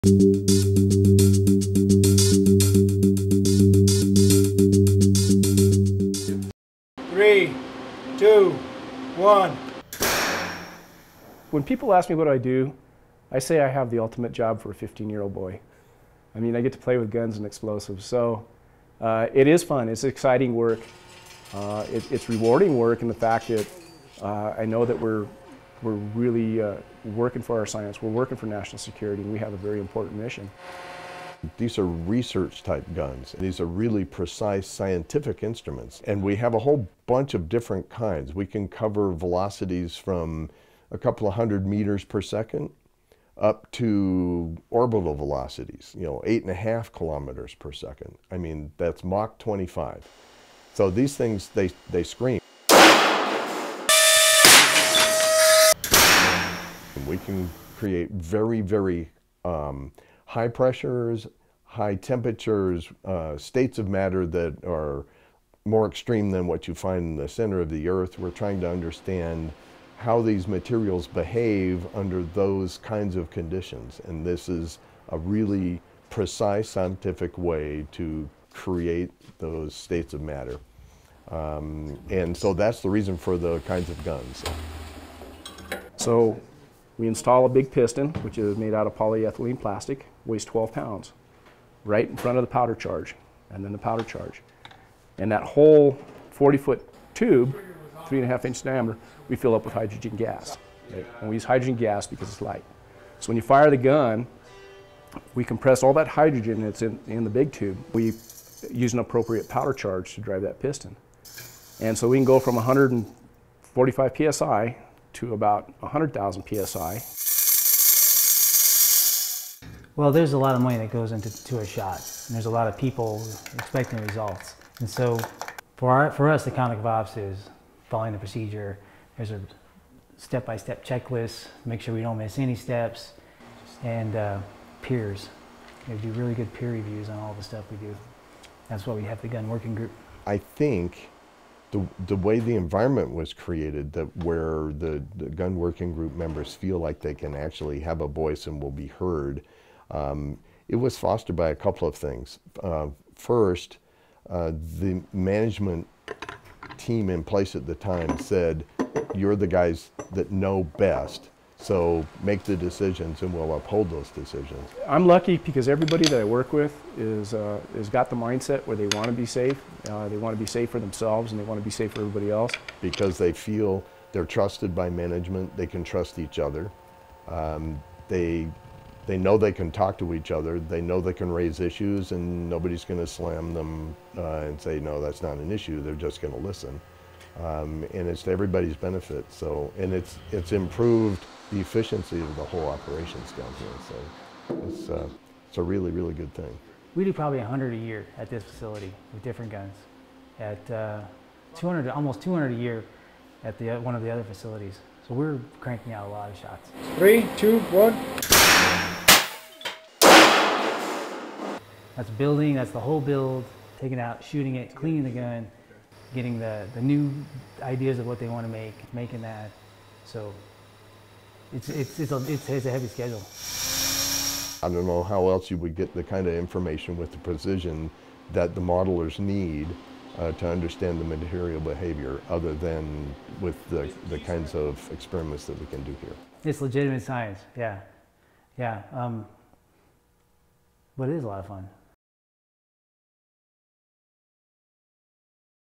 Three, two, one. When people ask me what I do, I say I have the ultimate job for a 15-year-old boy. I mean, I get to play with guns and explosives, so it is fun. It's exciting work. It's rewarding work in the fact that I know that we're really working for our science. We're working for national security, and we have a very important mission. These are research type guns. These are really precise scientific instruments, and we have a whole bunch of different kinds. We can cover velocities from a couple of 100 meters per second up to orbital velocities, 8.5 kilometers per second. I mean, that's Mach 25. So these things, they scream. We can create very, very high pressures, high temperatures, states of matter that are more extreme than what you find in the center of the Earth. We're trying to understand how these materials behave under those kinds of conditions. And this is a really precise scientific way to create those states of matter. And so that's the reason for the kinds of guns. So we install a big piston, which is made out of polyethylene plastic, weighs 12 pounds, right in front of the powder charge, and then the powder charge. And that whole 40-foot tube, 3.5-inch diameter, we fill up with hydrogen gas. Right? And we use hydrogen gas because it's light. So when you fire the gun, we compress all that hydrogen that's in the big tube. We use an appropriate powder charge to drive that piston. And so we can go from 145 psi to about 100,000 psi. Well, there's a lot of money that goes into a shot, and there's a lot of people expecting results. And so for us, the conduct of ops is following the procedure. There's a step-by-step checklist, make sure we don't miss any steps, and peers. We do really good peer reviews on all the stuff we do. That's why we have the gun working group. I think the way the environment was created, that where the gun working group members feel like they can actually have a voice and will be heard, it was fostered by a couple of things. First, the management team in place at the time said, you're the guys that know best, so make the decisions and we'll uphold those decisions. I'm lucky because everybody that I work with is got the mindset where they want to be safe. They want to be safe for themselves and they want to be safe for everybody else. Because they feel they're trusted by management, they can trust each other. They know they can talk to each other, they know they can raise issues, and nobody's going to slam them and say, no, that's not an issue, they're just going to listen. And it's to everybody's benefit. So, and it's improved the efficiency of the whole operations down here. So it's a really, really good thing. We do probably 100 a year at this facility with different guns. At 200, almost 200 a year at one of the other facilities. So we're cranking out a lot of shots. 3, 2, 1. That's building, that's the whole build, taking it out, shooting it, cleaning the gun, getting the new ideas of what they want to make, making that. So it's a heavy schedule. I don't know how else you would get the kind of information with the precision that the modelers need to understand the material behavior, other than with the kinds of experiments that we can do here. It's legitimate science, yeah. Yeah. But it is a lot of fun.